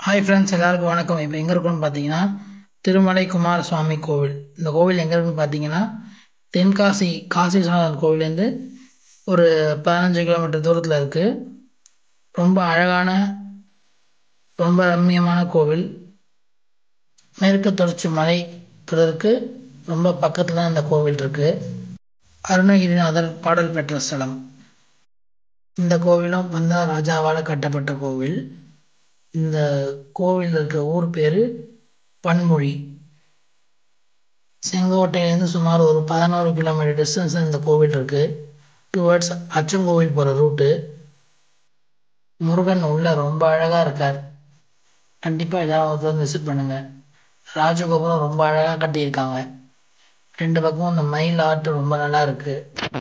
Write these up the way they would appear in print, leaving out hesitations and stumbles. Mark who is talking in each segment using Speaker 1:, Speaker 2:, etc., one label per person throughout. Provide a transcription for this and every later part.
Speaker 1: Hi friends, எல்லாருக்கும் வணக்கம். இப்போ எங்கே இருக்கோம்னு பார்த்தீங்கன்னா திருமலை குமாரசுவாமி கோவில். இந்த கோவில் எங்கே இருக்குன்னு பார்த்தீங்கன்னா தென்காசி காசி விஸ்வநாதர் கோவிலேருந்து ஒரு 15 கிலோமீட்டர் தூரத்தில் இருக்குது. ரொம்ப அழகான, ரொம்ப ரம்மியமான கோவில். மேற்கு தொடர்ச்சி மலை தொடருக்கு ரொம்ப பக்கத்தில் தான் இந்த கோவில் இருக்குது. அருணகிரிநாதர் பாடல் பெற்ற ஸ்தலம். இந்த கோவிலும் பந்தா ராஜாவால் கட்டப்பட்ட கோவில். இந்த கோவில் இருக்க ஊர் பேர் பன்மொழி. செங்கோட்டையிலேருந்து சுமார் ஒரு 11 கிலோமீட்டர் டிஸ்டன்ஸ் இந்த கோவில் இருக்கு. டுவர்ட்ஸ் அச்சங்கோவில் போகிற ரூட்டு. முருகன் உள்ள ரொம்ப அழகாக இருக்கார். கண்டிப்பாக எல்லாரும் ஒருத்தர் விசிட் பண்ணுங்க. ராஜகோபுரம் ரொம்ப அழகாக கட்டியிருக்காங்க. 2 பக்கமும் இந்த மயில் ஆட்டு ரொம்ப நல்லா இருக்கு.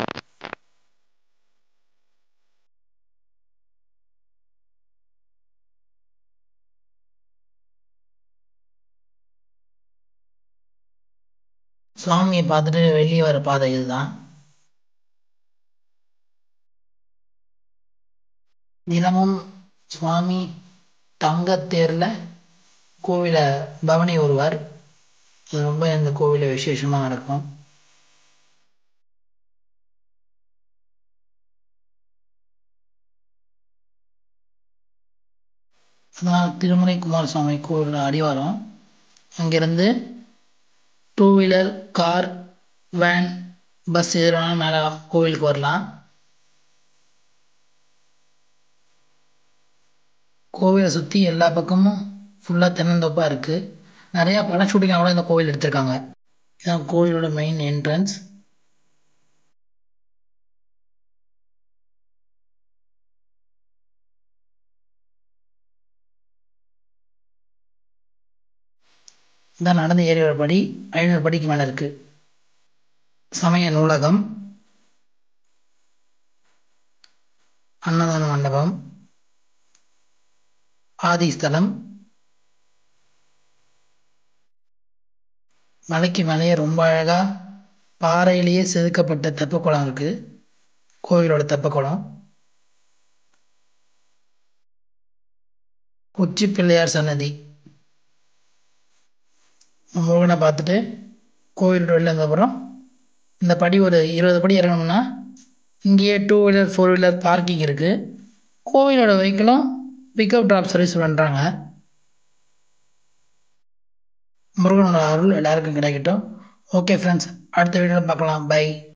Speaker 1: சுவாமியை பார்த்துட்டு வெளியே வர பாதை இதுதான். தினமும் சுவாமி தங்கத்தேர்ல கோவிலை பவனி வருவார். இது ரொம்ப இந்த கோவில விசேஷமா நடக்கும். அதான் திருமலை குமாரசுவாமி கோவில் அடிவாரம். அங்கிருந்து 2 வீலர், கார், வேன், பஸ் எதுனாலும் மேலே கோவிலுக்கு வரலாம். கோவிலை சுற்றி எல்லா பக்கமும் ஃபுல்லாக தென்னந்தோப்பாக இருக்குது. நிறையா படம் ஷூட்டிங் கூட இந்த கோவில் எடுத்திருக்காங்க. இதுதான் கோவிலோட மெயின் என்ட்ரன்ஸ். இதான் நடந்து ஏறி வர படி 500 படிக்கு மேலே இருக்குது. சமய நூலகம், அன்னதான மண்டபம், ஆதிஸ்தலம். மலைக்கு மேலேயே ரொம்ப அழகா பாறையிலேயே செதுக்கப்பட்ட தெப்பக்குளம் இருக்கு. கோவிலோட தெப்பக்குளம். உச்சி பிள்ளையார் சன்னதி. முருகனை பார்த்துட்டு கோவிலோட வெளில இருந்தப்புறம் இந்த படி ஒரு 20 படி இறங்கணும்னா இங்கேயே 2 வீலர் 4 வீலர் பார்க்கிங் இருக்கு. கோவிலோட வெஹிக்கிளும் பிக்கப் ட்ராப் சர்வீஸ் பண்ணுறாங்க. முருகனோட அருள் எல்லாருக்கும் கிடைக்கட்டும். ஓகே ஃப்ரெண்ட்ஸ், அடுத்த வீடியோவில் பார்க்கலாம். பை.